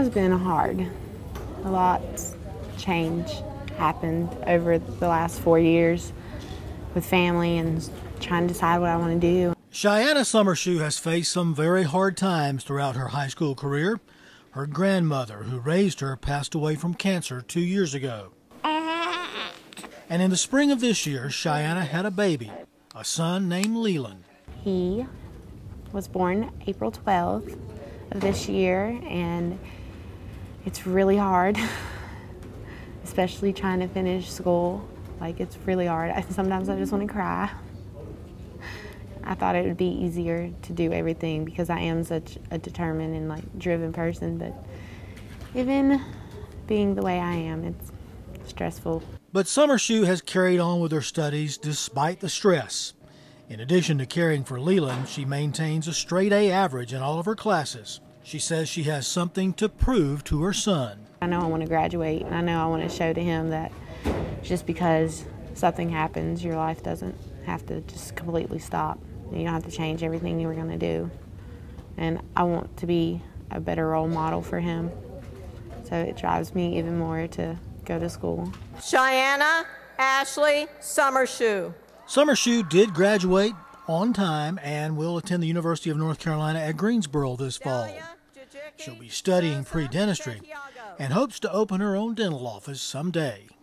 has been hard. A lot change happened over the last 4 years with family and trying to decide what I want to do. Chayanna Somershoe has faced some very hard times throughout her high school career. Her grandmother, who raised her, passed away from cancer 2 years ago. And in the spring of this year, Chayanna had a baby, a son named Leland. He was born April 12th of this year, and it's really hard, especially trying to finish school. Like, it's really hard. Sometimes I just want to cry. I thought it would be easier to do everything because I am such a determined and driven person, but even being the way I am, it's stressful. But Somershoe has carried on with her studies despite the stress. In addition to caring for Leland, she maintains a straight A average in all of her classes. She says she has something to prove to her son. I know I want to graduate, and I know I want to show to him that just because something happens, your life doesn't have to just completely stop. You don't have to change everything you were going to do. And I want to be a better role model for him. So it drives me even more to go to school. Chayanna Ashley Somershoe. Somershoe did graduate on time and will attend the University of North Carolina at Greensboro this fall. She'll be studying pre-dentistry and hopes to open her own dental office someday.